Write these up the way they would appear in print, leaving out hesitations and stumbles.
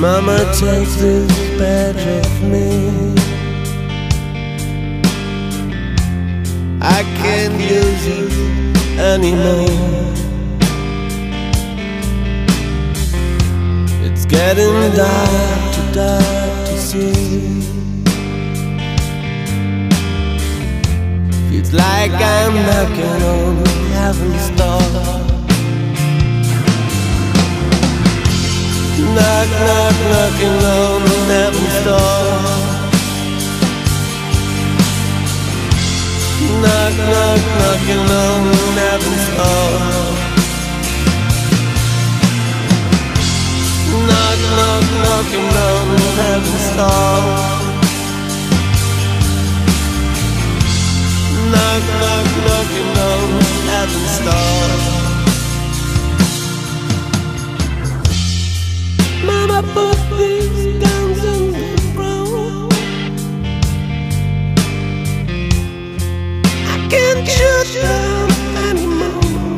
Mama, take this badge off me. I can't use it anymore. It's getting dark to see. Feels like I'm knocking on heaven's door. Knock, knock, knocking on heaven's door. Knock, knock, knocking on heaven's door. Knock, knock, knocking on heaven's door. Knock, knock, knocking on heaven's door. Mama, put these guns on the ground. I can't shoot them anymore.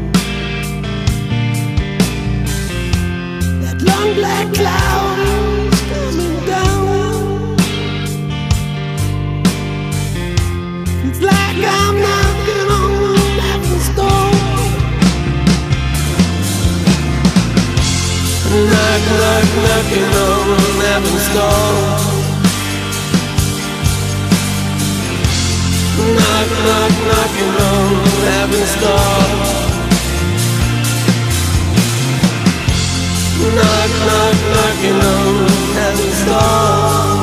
That long black cloud is coming down. It's like I'm knocking on heaven's door. Knock, knock, knocking on heaven's door. Knock, knock, knocking on heaven's door. Knock, knock, knocking on heaven's door.